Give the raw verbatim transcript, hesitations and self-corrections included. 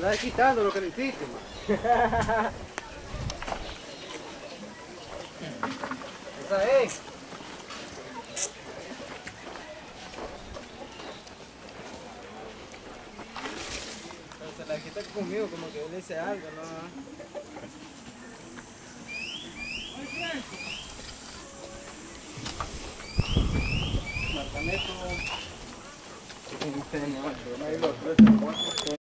estás quitando lo que le hiciste, man. Esa es. Pero se la quita conmigo, como que él dice algo, ¿no? Marcaneto.